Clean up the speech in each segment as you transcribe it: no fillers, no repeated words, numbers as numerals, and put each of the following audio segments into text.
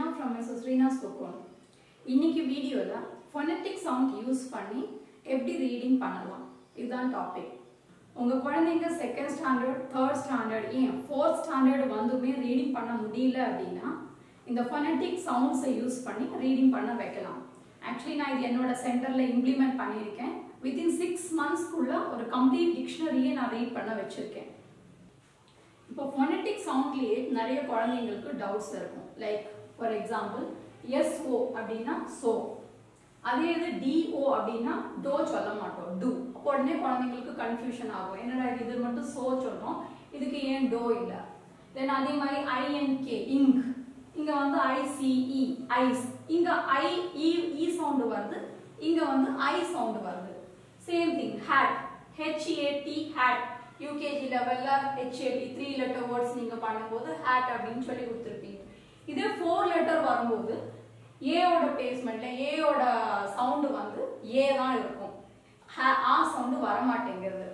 Reena from Mrs. Reena's Cocoon. இன்னைக்கு வீடியோல phonetic sound use பண்ணி எப்படி ரீடிங் பண்ணலாம் இதுதான் டாபிக். உங்க குழந்தைங்க செகண்ட் ஸ்டாண்டர்ட், தேர்ட் ஸ்டாண்டர்ட், ஏன் ஃபோர்த் ஸ்டாண்டர்ட் வந்துமே ரீடிங் பண்ண முடியல அப்படின்னா இந்த phonetic sounds யூஸ் பண்ணி ரீடிங் பண்ண வைக்கலாம். ஆக்சுவலி நான் இது என்னோட சென்டர்ல இம்ப்ளிமெண்ட் பண்ணியிருக்கேன். வித்தின் 6 monthsக்குள்ள ஒரு கம்ப்ளீட் டிக்ஷனரியை நான் ரீட் பண்ண வச்சிருக்கேன். இப்போ phonetic soundலயே நிறைய குழந்தைங்களுக்கு டவுட்ஸ் இருக்கும். லைக் ஃபார் எக்ஸாம்பிள் SO அப்படின்னா சோ, அதே இது DO அப்படின்னா டோ சொல்ல மாட்டோம், டூ. அப்போ உடனே குழந்தைங்களுக்கு கன்ஃபியூஷன் ஆகும், என்னடா இது மட்டும் சோ சொல்றோம், இதுக்கு ஏன் டோ இல்லை. தென் அதே மாதிரி INK இங்க், இங்க வந்து ICE ஐஸ், இங்க IE சவுண்ட் வருது, இங்க வந்து I சவுண்ட் வருது. Same thing hat, HAT hat, UKG லெவல்ல HAT 3 லெட்டர் வேர்ட்ஸ் நீங்க பண்ணும்போது ஹேட் அப்படின்னு சொல்லி கொடுத்துருப்பீங்க. இதே 4 லெட்டர் வரும்போது ஏயோட பிளேஸ்மெண்ட்ல ஏயோட சவுண்ட் வந்து ஏ தான் இருக்கும், ஆ சவுண்ட் வர மாட்டேங்கிறது.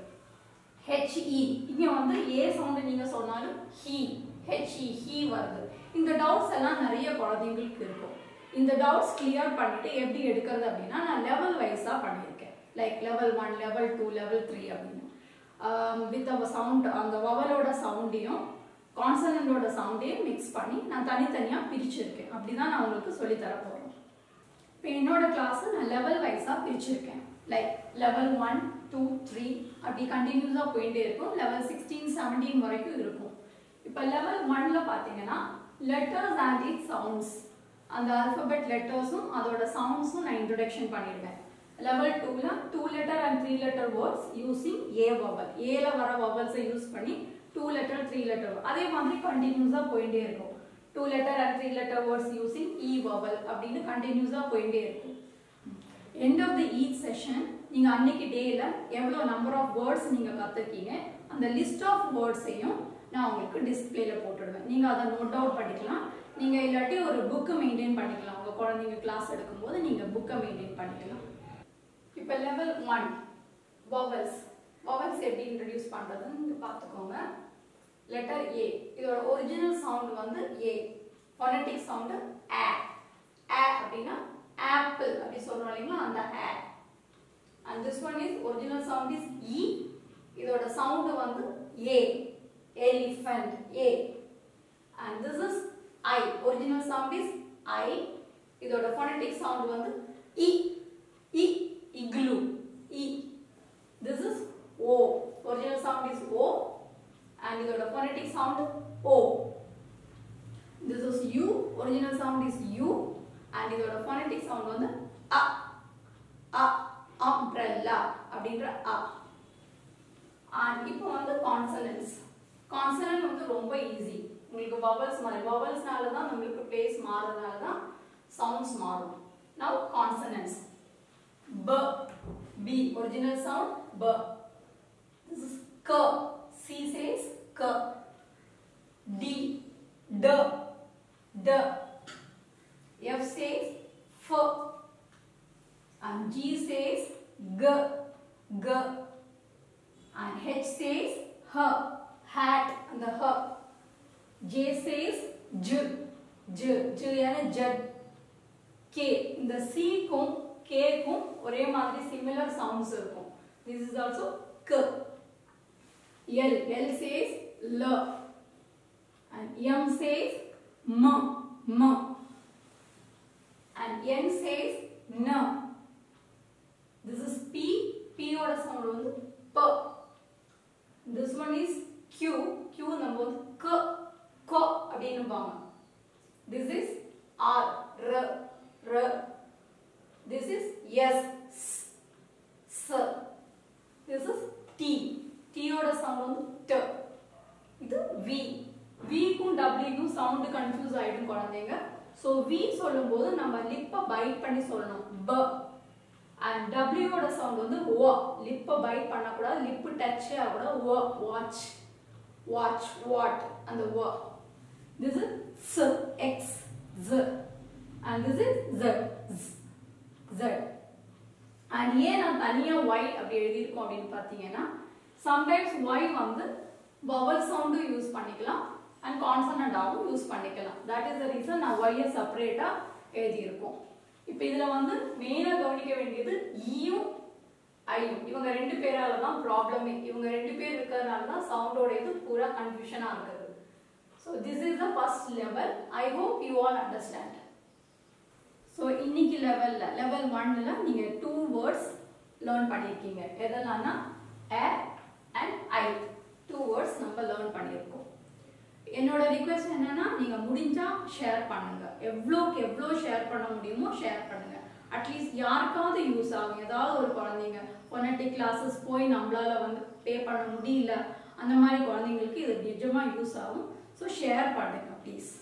HE இங்க வந்து ஏ சவுண்ட் நீங்க சொன்னாலும் HE ஹீ வருது. இந்த டவுட்ஸ் எல்லாம் நிறைய குழந்தைங்களுக்கு இருக்கும். இந்த டவுட்ஸ் கிளியர் பண்ணிட்டு எப்படி எடுக்கிறது அப்படின்னா நான் லெவல் வைஸா பண்ணியிருக்கேன். லைக் லெவல் 1, லெவல் 2, லெவல் 3 அப்படின்னு வித் அவ சவுண்ட், அந்த வவலோட சவுண்டையும் கான்சனன்டோட சவுண்டையும் மிக்ஸ் பண்ணி நான் தனித்தனியாக பிரிச்சிருக்கேன். அப்படிதான் நான் உங்களுக்கு சொல்லி தர போறேன். இப்போ என்னோட கிளாஸ் நான் லெவல் வைஸா பிரிச்சிருக்கேன். லைக் லெவல் 1, 2, 3 அப்படி கண்டினியூஸா போயிட்டே இருக்கும். லெவல் 16, 17 வரைக்கும் இருக்கும். இப்போ லெவல் 1ல பார்த்தீங்கன்னா லெட்டர்ஸ் அண்ட் இட் சவுண்ட்ஸ், அந்த ஆல்பபெட் லெட்டர்ஸும் அதோட சவுண்ட்ஸும் நான் இன்ட்ரோடக்ஷன் பண்ணிடுவேன். லெவல் 2ல 2 letter and 3 letter words using A vowel, ஏல வர வவல்ஸை யூஸ் பண்ணி 2 லெட்டர் 3 லெட்டர், அதே மாதிரி கண்டினியூஸா போயிட்டே இருக்கும். 2 letter and 3 letter words using E vowel அப்படின்னு கண்டினியூஸா போயிட்டே இருக்கும். End of the each session நீங்க அன்னைக்கு டேல எவ்வளவு நம்பர் ஆஃப் வேர்ட்ஸ் நீங்க கத்துக்கீங்க அந்த லிஸ்ட் ஆஃப் வேர்ட்ஸையும் நான் உங்களுக்கு டிஸ்பிளேல போட்டுடுவேன். நீங்க அதை நோட் அவுட் பண்ணிக்கலாம். நீங்க இல்லாட்டி ஒரு புக் மெயின்டைன் பண்ணிக்கலாம். உங்க குழந்தைங்க கிளாஸ் எடுக்கும்போது நீங்க புக்கை மெயின்டைன் பண்ணிக்கலாம். இப்போ லெவல் 1 vowels, vowels எப்படி இன்ட்ரோடியூஸ் பண்றதுன்னு பார்த்துக்கோங்க. லெட்டர் A, இதோட ஒரிஜினல் சவுண்ட் வந்து A, phonetic sound A. A அப்படின்னா ஆப்பிள் அப்படி சொல்றோம் இல்லைங்களா, அந்த A. And this one is original sound is E, இதோட சவுண்ட் வந்து A, elephant A. And this is I, original sound is I, இதோட phonetic sound வந்து E, E, igloo E. This is O, original sound is O and இதோட phonetic sound O. This is U, original sound is U and இதோட phonetic sound வந்து A, A, umbrella அப்படின்ற A. And இப்போ வந்து consonants. Consonant வந்து ரொம்ப easy. உங்களுக்கு vowels மாதிரி, vowelsனால தான் உங்களுக்கு place மாறதுனால தான் sounds மாறும். Now consonants. B, B, original sound B. This is K, C says K. D, D, D. F says F. And G says G, G. And H says H, hat and the H. J says J, J, J यानी jud. K, இந்த C க்கும் K க்கும் ஒரே மாதிரி similar sounds இருக்கும். This is also K. L, L says L. And M says M, M. And N says N. This is P, P ஓட sound வந்து P. This one is Q, Q நம்ம வந்து K, K அப்படின்னு பாங்க. This is R, R, R. This is S, S. This is T, T ஓட sound வந்து T. இது V, V க்கும் W க்கும் சவுண்ட் கன்ஃபியூஸ் ஆயிடும் குழந்தைங்க. சோ V சொல்லும்போது நம்ம லிப்பை பைட் பண்ணி சொல்லணும், B. And W ஓட சவுண்ட் வந்து O, லிப்பை பைட் பண்ணக்கூடாது, லிப்பு டச்சே ஆகக்கூடாது. O, watch, watch, what and the O. This is S, X, Z. And this is Z, Z. And ஏன் நான் தனியா Y அப்படி எழுதியிருக்கோம் அப்படின்னு பார்த்தீங்கன்னா sometimes Y வந்து vowel sound யூஸ் பண்ணிக்கலாம், and consonant ஆவும் யூஸ் பண்ணிக்கலாம். That is the reason நான் y செப்பரேட்டா எழுதி இருக்கோம். இப்போ இதுல வந்து மெயினா கவனிக்க வேண்டியது ஈயும் ஐயும். இவங்க ரெண்டு பேரால தான் ப்ராப்ளமே. இவங்க ரெண்டு பேர் இருக்கறனால தான் சவுண்டோட இது பூரா கன்ஃபியூஷனா இருக்குது. So this is the first level. I hope you all understand. So இன்னைக்கு level 1 ல நீங்க two words learn பண்ணிருக்கீங்க. எதெல்லாம்னா a and I. Two words நம்ம learn பண்ணிருக்கோம். என்னோட ரிக்வெஸ்ட் என்னன்னா நீங்க முடிஞ்சா ஷேர் பண்ணுங்க. எவ்வளவுக்கு எவ்வளவு ஷேர் பண்ண முடியுமோ ஷேர் பண்ணுங்க. அட்லீஸ்ட் யாருக்காவது யூஸ் ஆகும். ஏதாவது ஒரு குழந்தைங்க ஃபோனடிக் கிளாஸஸ் போய் நம்மளால வந்து பே பண்ண முடியல, அந்த மாதிரி குழந்தைங்களுக்கு இது நிஜமா யூஸ் ஆகும். ஸோ ஷேர் பண்ணுங்க ப்ளீஸ்.